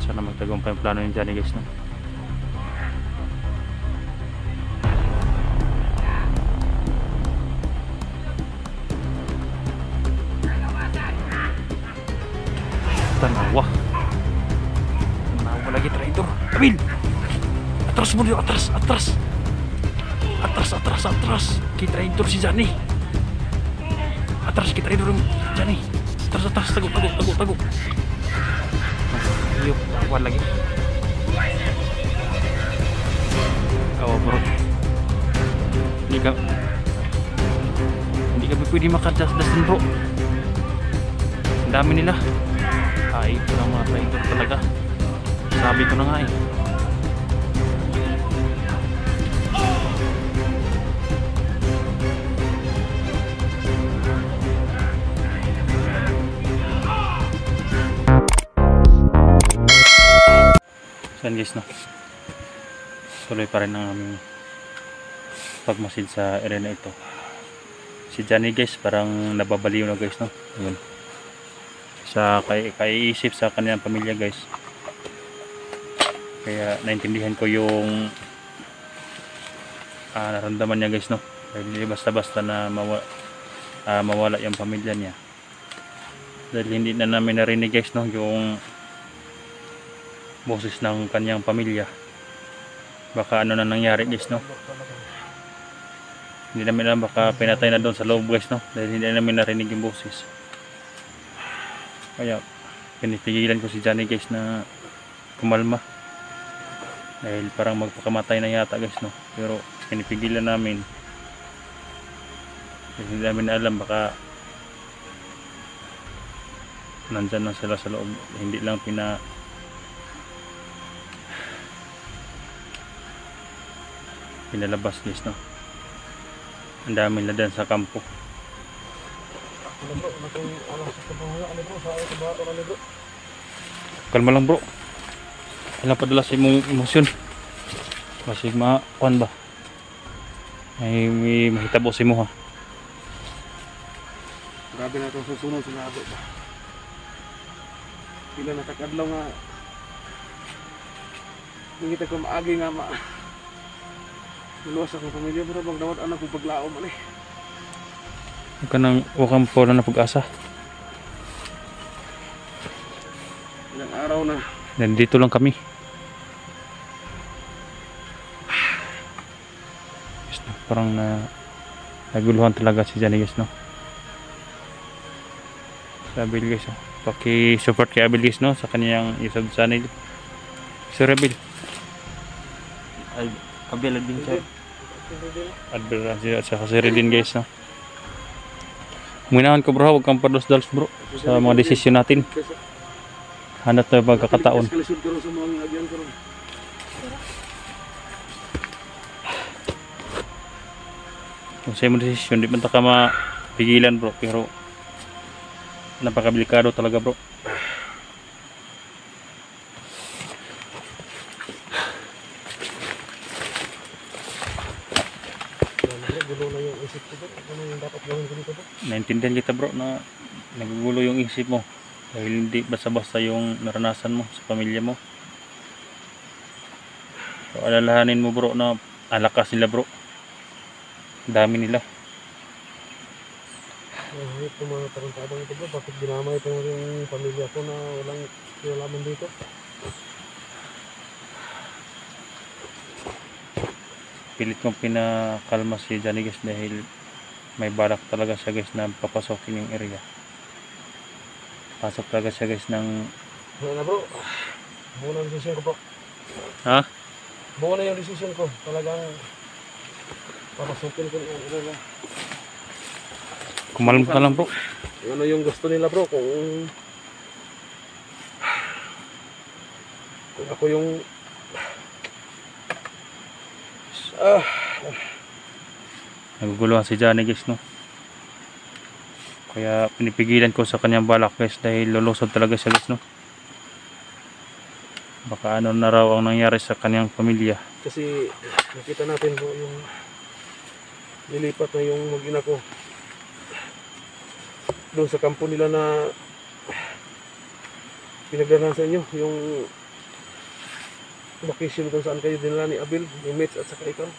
Sana magtagumpay ang plano ni Johnny guys, no? Tanawa lagi traitor. Abil, atras mo dito, atras kita traitor si Johnny. Atras kita traitor Johnny. Atras tago. Ayup, lawan lagi. Oh bro, hindi kami pwede makadasdasan bro. Ang dami nila. Ay, ito lang mga traitor talaga. Sabi ko na nga eh. Saan guys, no? Tuloy pa rin ang aming pagmasid sa area na ito. Si Johnny guys parang nababaliw na guys, no? Yun. Sa kaiisip sa kanilang pamilya guys. Kaya naintindihan ko yung naramdaman niya guys, no? Dahil basta-basta na mawala yung pamilya niya. Dahil hindi na namin narinig guys, no? Yung boses ng kanyang pamilya. Baka ano na nangyari guys, no? Hindi namin alam, baka pinatay na doon sa loob guys, no? Dahil hindi namin narinig yung boses. Kaya pinipigilan ko si Johnny guys na kumalma. Dahil parang magpakamatay na yata guys, no? Pero pinipigilan namin. Dahil hindi namin alam, baka nandyan lang sila sa loob. Hindi lang pinalabas guys, no? Ang dami na din sa kampo. Kalma lang bro. Kailan padala sa imong emosyon. Masig makuan ba? May mahitabo si mo ha. Grabe na itong susunod sa nado ba? Pila na takadlaw nga. Hindi kita ko maagi nga luwas akong pamilya bro, magdawat anak kong paglao man eh. Huwag ka nang wakang po na pag-asa. Ilang araw na. Nandito lang kami. Yes, no? Parang naguluhan talaga si Johnny guys, no? Sa Abil guys, oh. Paki-support kay Abil guys, no? Sa kanyang YouTube channel. Sir Abil. Abil Adventure. Adventure at saka si Redin guys, no? Munahan ko bro, huwag kang pados-dalos bro sa mga desisyon natin. Hanap na pagkakataon. Kung sa'yo mo desisyon, di man ka mapigilan bro, pero napakabilikado talaga bro. Naintindihan kita bro na nagugulo yung isip mo dahil hindi basta-basta yung naranasan mo sa pamilya mo. So, alalahanin mo bro na alakas nila bro, dami nila. Itong mga tarantadang ito bro, bakit dinamay ito yung pamilya ko na walang kinalaman dito? Pilit kong pinakalma si Johnny guys dahil may balak talaga siya guys na papasokin yung area. Pasok talaga siya guys ng... Buo na bro, buo na yung decision ko bro. Ha? Buo na yung decision ko, talagang papasukin ko na. Kumalma ka lang bro. Ano yung gusto nila bro, kung ako yung naguguluhan si Johnny guys, no? Kaya pinipigilan ko sa kanyang balak guys dahil lulusod talaga siya guys, no? Baka ano na raw ang nangyari sa kanyang pamilya. kasi nakita natin bro yung nilipat na yung mag-ina ko doon sa kampo nila na pinagdanahan sa inyo, yung vacation kung saan kayo dinala ni Abel, ni Mitch at saka ikaw.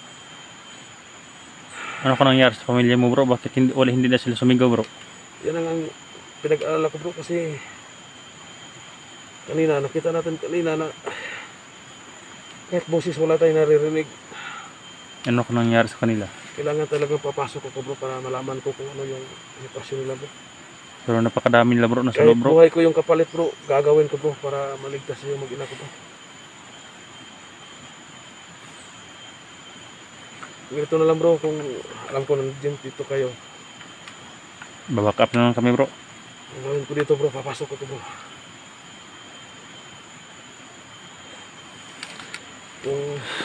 Ano ka nangyari sa pamilya mo bro? Bakit hindi na sila sumigaw bro? Yan ang pinag-aalala ko bro kasi kanina nakita natin kanina na kahit boses wala tayong naririnig. Ano ka nangyari sa kanila? Kailangan talagang papasok ko bro para malaman ko kung ano yung sitwasyon nila bro. Pero napakadami nila bro, nasa Kahit loob bro. buhay ko yung kapalit bro, gagawin ko bro para maligtas yung mag-ina ko bro. Ganito na lang bro, kung alam ko nandiyan dito kayo. Baback up na lang kami bro. Ang gawin ko dito bro, papasok ko to bro. Kung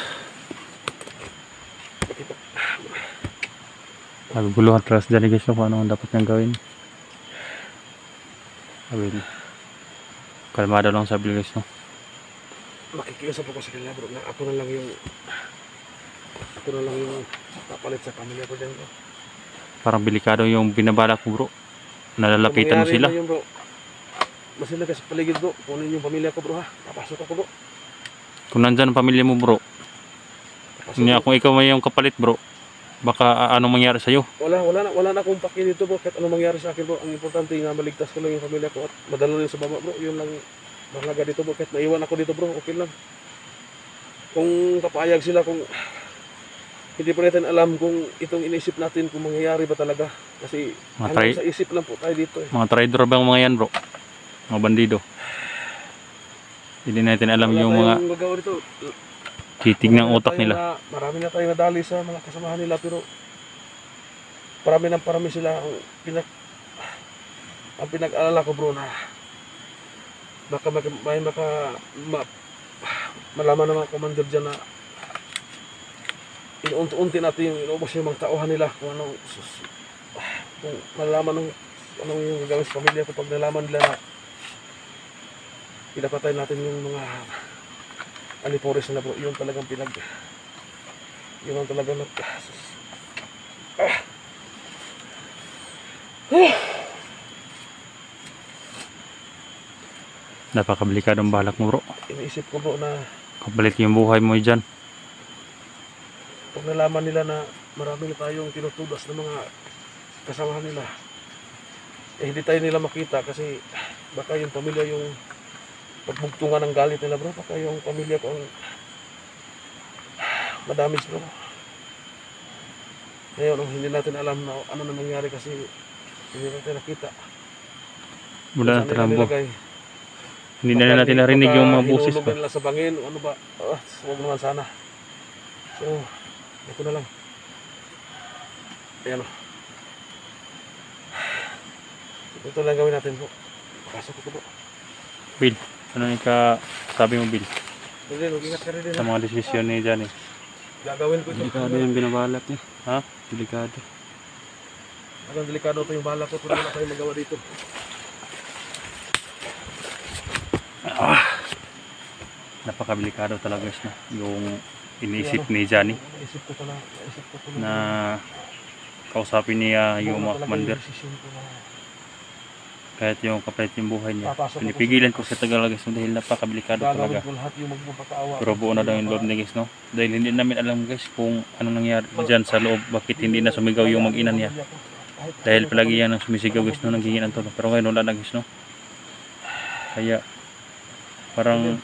makita. Naguguluhan trust dyan guys kung ano ang dapat niyang gawin. Sabi niya. Kalmado lang sabi guys no. Makikiusap ako sa kanila bro, na ako na lang yung papalit sa pamilya ko dyan bro. Parang delikado yung binabala ko bro. Nalalapitan mo Kung sila. mangyari na yun, bro, masila ka sa paligid bro, kunin yung pamilya ko bro ha, papasok ako bro. Kung nandyan ang pamilya mo bro. Papasok Kung bro. ikaw may yung kapalit bro. Baka anong mangyari sa'yo. Wala na akong paki dito bro, kahit anong mangyari sa akin bro, ang importante nga maligtas ko lang yung pamilya ko at madala rin sa baba bro, yun lang mahalaga dito bro, kahit naiwan ako dito bro, okay lang. Kung papayag sila, kung hindi pa natin alam kung itong inisip natin kung mangyayari ba talaga, kasi hanggang sa isip lang po tayo dito eh. Mga traidor ba ang mga yan bro? Mga bandido. Hindi natin alam Wala yung mga tayong magawa dito. titig ng utak nila. Marami na tayong nadali sa mga kasamahan nila, pero parami sila. Ang pinag-alala ko bro na baka malaman ng mga commander dyan na inuunti natin yung inubos yung mga tauhan nila, kung malaman anong yung gagawin sa pamilya ko pag nalaman nila na pinapatay natin yung mga alipores nila bro. Yun talagang yun ang talagang Napakadelikadong balak mo bro. iniisip ko bro na Kapalit yung buhay mo dyan. pag nalaman nila na marami na tayong tinutudas ng mga kasamahan nila, eh hindi tayo nila makita kasi baka yung pamilya yung pagbugtungan ng galit nila bro, baka yung pamilya ko ang madamage bro. Ngayon hindi natin alam na ano na nangyari kasi hindi natin nakita. Wala na Saan nila talang bro. nilagay. Hindi na natin narinig yung mga boses hinulog pa. nila sa bangin, ano ba? Huwag naman sana. So, ito na lang. Ayan o. Ito lang gawin natin po. Pasok ko po. Bill, ano yung sabi mo Bill? Hindi, mag-ingat ka rin. Sa mga desisyon ni Johnny. Gagawin ko ito. Delikado yung binabalak niya. Ha? Delikado. Hanggang delikado ito yung bala ko, pero wala tayong magawa dito. Napakadelikado talaga guys no? Yung iniisip ni Johnny Naisip ko pala. na kausapin niya yung mga commander. Kahit yung kapalit yung buhay niya. Pinipigilan ko sa Tagalog guys no? Dahil napakadelikado Gagawin talaga. ko lahat yung magpapakaawa. Pero buo na daw yung loob niya guys no? Dahil hindi namin alam guys kung anong nangyari dyan sa loob. Bakit hindi na sumigaw yung mag-ina niya. Dahil palagi yan ang sumisigaw guys no? Naghingi ng tulong. Pero ngayon wala na guys no? Kaya parang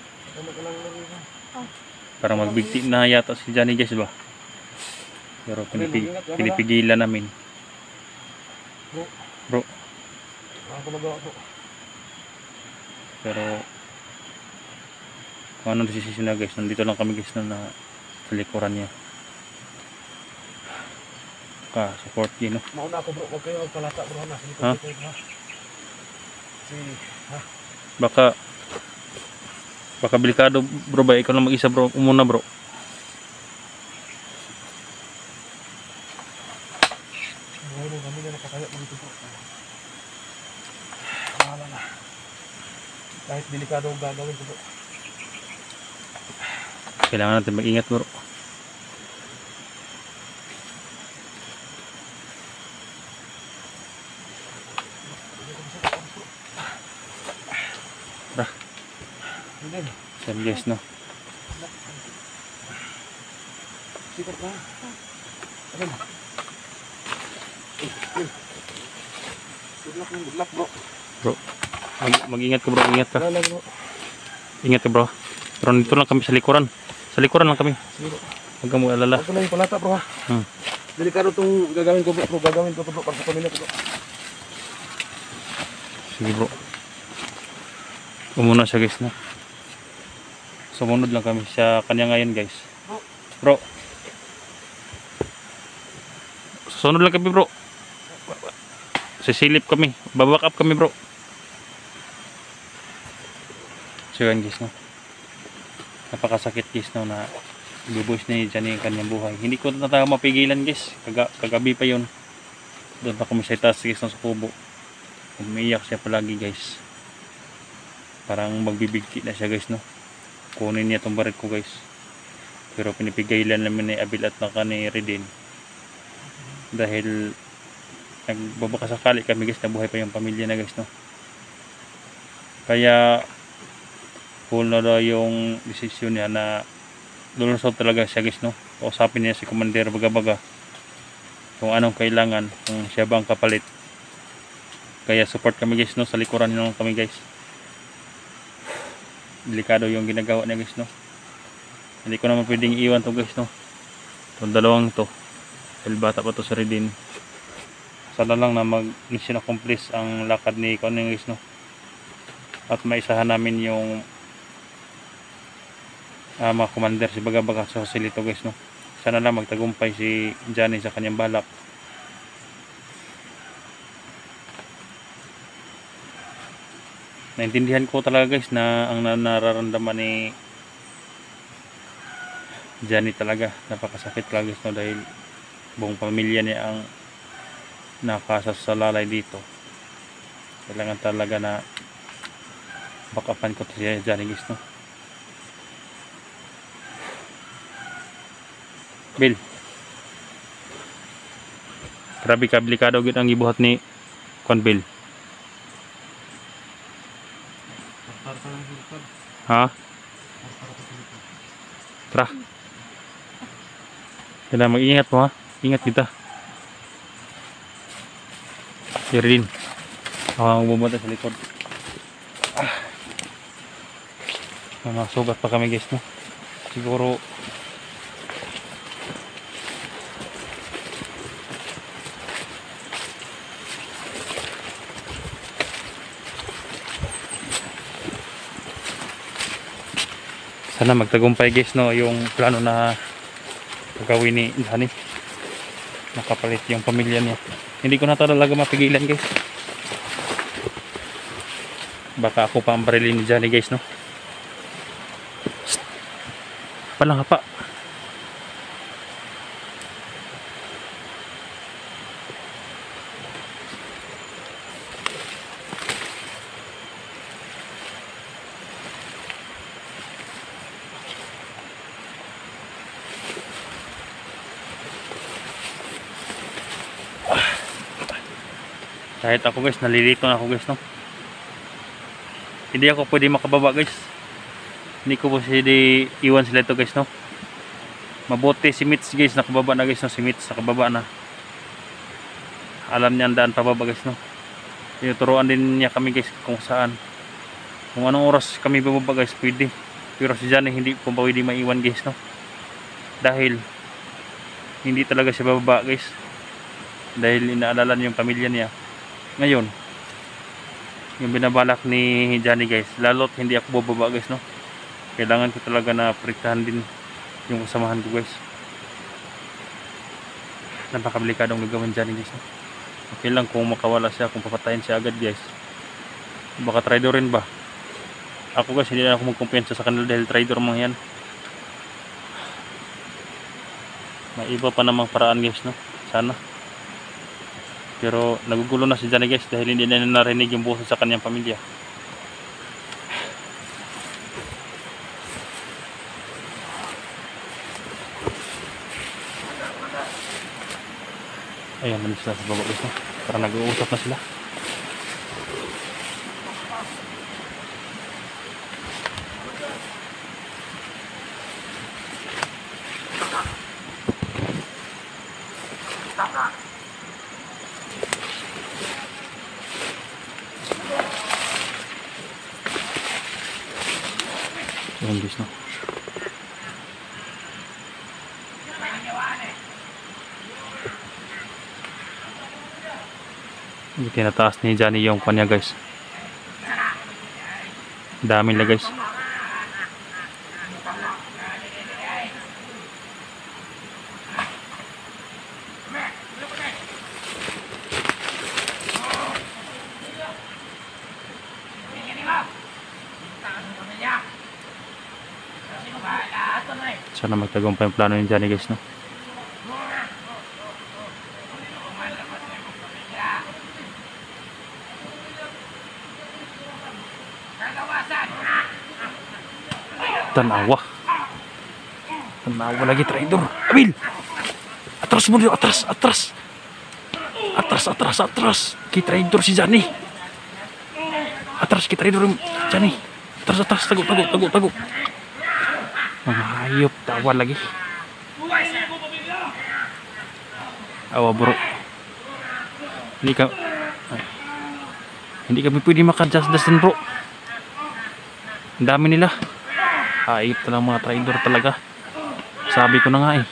magbigti na yata si Johnny guys ba? Pero pinipigilan namin. Bro. Ako magawa ko. Pero kung anong desisyon na guys, nandito lang kami guys na sa likuran niya. Support yun no? Mauna ako bro, huwag kayo magpalata bro. Nasa likod Ha? dito ha. Baka delikado bro ba? Ikaw lang mag-isa bro. Umuna bro. Ngayon kami na nakakaya mo dito bro. Wala na. Kahit delikado ang gagawin ko bro. Kailangan natin mag-ingat bro. Tara. Same guys no. Sikap na. Ano? Good luck bro. Bro, mag-ingat ka bro, ingat ka. Wala bro. Ingat ka bro. Pero dito lang kami sa likuran. Sa likuran lang kami. Sige bro. Huwag ka mo alala. Ako lang yung palata bro ha. Delikado itong gagawin ko bro. Gagawin ko to bro para sa pamilya ko bro. Sige bro. Umuna siya guys na. Sumunod lang kami sa kanya ngayon guys. Bro. Susunod lang kami bro. Sisilip kami. Babak up kami bro. So yan guys no. Napakasakit guys no na bubuhos na dyan yung kanyang buhay. Hindi ko na tayo mapigilan guys. Kagabi pa yun. Doon pa kami sa itaas guys no, sa kubo. Umiiyak siya palagi guys. Parang magbibigti na siya guys no. Kunin niya itong barit ko guys. Pero pinipigilan namin ni Abil at naka ni Redin. Dahil nagbabakasakali kami guys na buhay pa yung pamilya na guys no. Kaya full na daw yung desisyon niya na lulusot talaga siya guys no. Usapin niya si Commander Baga-Baga kung anong kailangan, kung siya ba ang kapalit. Kaya support kami guys no, sa likuran nyo kami guys. Delikado yung ginagawa niya guys no. Hindi ko naman pwedeng iwan to guys no. Itong dalawang to dahil bata pa to sa Redin. Sana lang na mag-mission accomplish ang lakad ni Koning guys no. At maisahan namin yung mga commander si Baga-Baga sa Silito guys no. Sana lang magtagumpay si Johnny sa kanyang balak. Naintindihan ko talaga guys na ang nararamdaman ni Johnny talaga napakasakit talaga guys no, dahil buong pamilya niya ang nakasasalalay dito. Kailangan talaga na backupan ko si Johnny guys no. Bill, grabe ka, delikado gid ang gibuhat ni Kon Bill. Ha? Tara. Kailangan mag-ingat mo ha. Ingat kita. Yerin. Ako ang bumunta sa likod. Mga sugat pa kami guys no. Siguro sana magtagumpay guys no yung plano na gagawin ni Johnny. Nakapalit yung pamilya niya. Hindi ko na talaga mapigilan guys. Baka ako pa ang barilin ni Johnny guys no. Palang pa. Kahit ako guys, nalilito na ako guys no. Hindi ako pwede makababa guys. Hindi ko pwede iwan sila ito guys no. Mabuti si Mitch guys, nakababa na guys no. Si Mitch nakababa na. Alam niya ang daan pababa guys no. Tinuturuan din niya kami guys kung saan. Kung anong oras kami bababa guys, pwede. Pero si Johnny hindi po pwede maiwan guys no. Dahil hindi talaga siya bababa guys. Dahil inaalala niya yung pamilya niya. Ngayon, yung binabalak ni Johnny guys, lalo't hindi ako bababa guys no. Kailangan ko talaga na protektahan din yung kasamahan ko guys. Napakadelikadong gagawin Johnny guys no. Okay lang kung makawala siya, kung papatayin siya agad guys. Baka traitor rin ba? Ako guys, hindi na ako magkumpiyansa sa kanila dahil traitor mga yan. May iba pa namang paraan guys no. Sana. Pero nagugulo na si Johnny guys dahil hindi na narinig yung boses sa kanyang pamilya. Ayan, namin sila sa baba guys no. Parang nag-uusap na sila. Yun guys, no? Tinataas ni Johnny yung kanya guys. Dami na guys. Sana magtagumpay yung plano ni Johnny guys, no? Tanawa. Tanawa lagi traidor. Abil! Atras mo dito, atras, atras. Atras, atras, atras. Kay traidor si Johnny. Atras, kay traidor si Johnny. Atras, atras, tago, tago, tago, tago. Mga hayop, tawa lagi. Awa bro. Hindi kami pwede maka-adjust bro. Ang dami nila. Hayop talaga mga traidor talaga. Sabi ko na nga eh.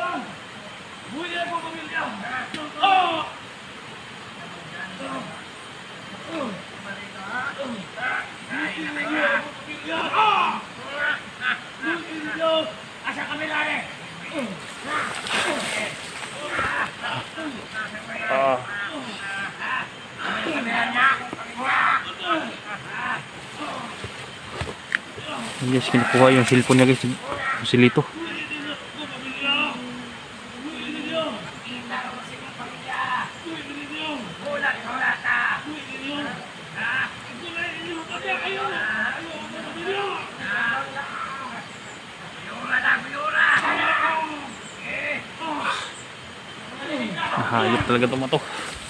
Guys, kinukuha yung cellphone niya guys. Si Lito. Hayop talaga ito mo to.